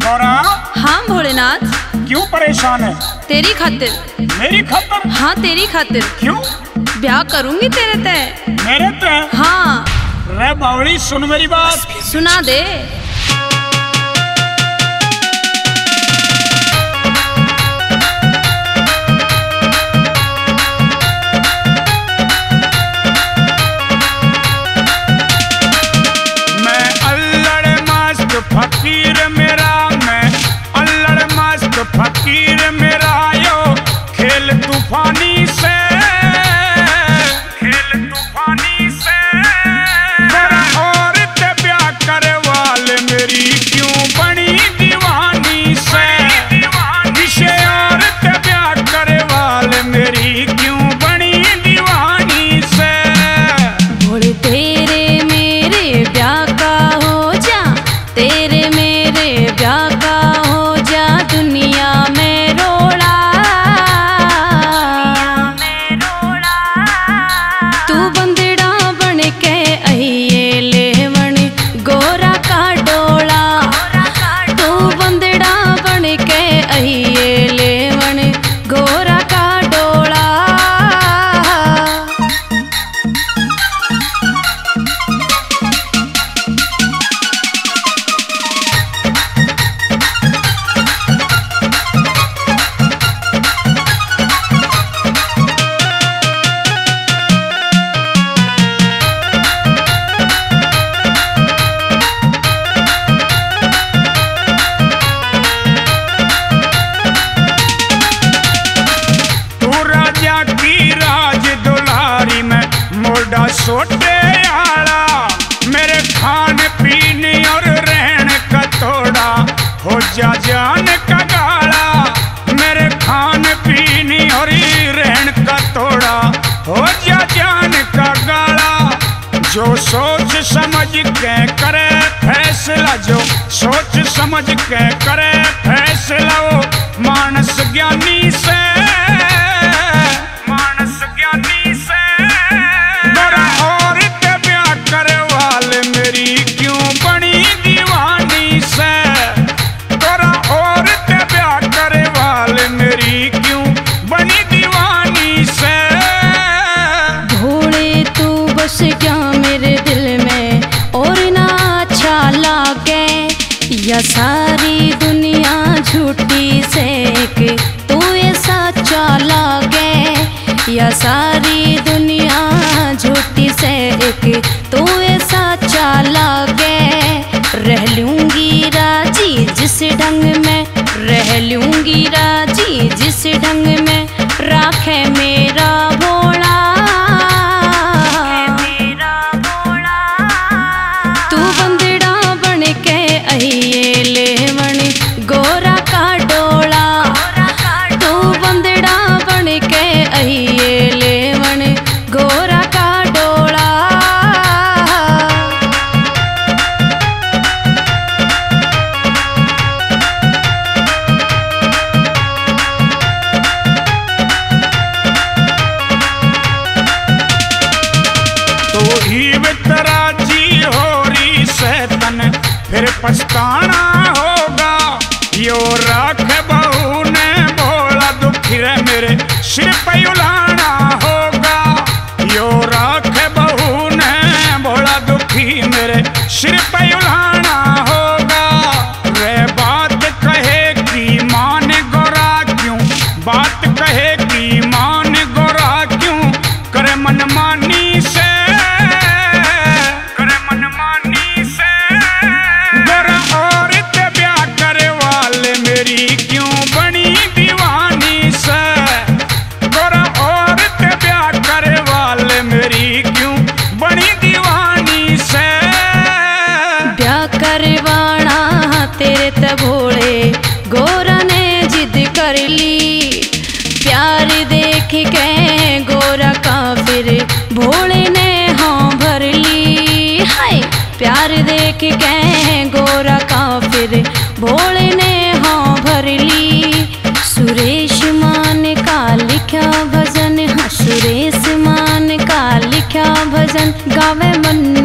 गौरा। हाँ भोलेनाथ। क्यों परेशान है? तेरी खातिर। मेरी खातिर? हाँ तेरी खातिर। क्यों? ब्याह करूंगी तेरे ते। मेरे ते? हाँ। रे बावली सुन मेरी बात। सुना दे। फकीर मेरा मैं अल्लड़ मस्त फकीर मेरा यो खेल तूफानी से और ते ब्याह करे वाले मेरी क्यों बनी दीवानी से विषय और ते ब्याह करे वाले मेरी क्यों बनी दीवानी से। भोले तेरे मेरे ब्याह का हो जा, तेरे मेरे ब्याह का हो जा, दुनिया में रोड़ा तू बंदड़ा बन के आइए लेवन गोरा का डोला, तू बंदड़ा बन के आइए लेवन गोरा का डोला। सोटे आला मेरे खान पीने और रहन का थोड़ा हो जा जान का गाला, मेरे खान पीने और रहन का थोड़ा हो जा जान का गाला। जो सोच समझ के करे फैसला, जो सोच समझ के करे फैसला वो मानस ज्ञानी से, मानस ज्ञानी से। मेरी क्यों बनी दीवानी से तोरा और ते ब्याह करे वाले मेरी क्यों बनी दीवानी से। भोले तू बस क्या मेरे दिल में और ना अच्छा लागे, या सारी दुनिया झूठी से कि तू ये सच्चा लागे, या सारी दुनिया झूठी से कि तू ये सच्चा लागे। रह लूंगी राजी जिस ढंग में, रह लूंगी राजी जिस ढंग में राखे मेरा भोला, तू बंदड़ा बन के आइए लेवन गोरा का डोला, तू बंदड़ा बन के आइए लेवन गोरा का डोला। तो ही वितराजी हो रही सैतन फिर पछताना होगा, यो राख बहू ने भोला दुखी रे मेरे सिर पे उलाना होगा, यो राख बहू ने भोला दुखी मेरे सिर पे उलाना होगा। वे बात कहे कि मान गोरा क्यों, बात कहे कि मान गोरा क्यों करे मनमानी से, करे मनमानी से। गोरा और ते ब्याह करे वाले मेरी क्यों बनी दीवानी से, गोरा और ते ब्याह करे वाले मेरी क्यों बनी दीवानी से। ब्याह करवाना तेरे ते भोले गोरा ने जिद कर ली, प्यार देख के गोरा का फिर भोले ने हाँ भर ली। हाय प्यार देख के गोरा का फिर भोले ने हाँ भर ली। सुरेश मान का लिखा भजन, हाँ सुरेश मान का लिखा भजन गावे मन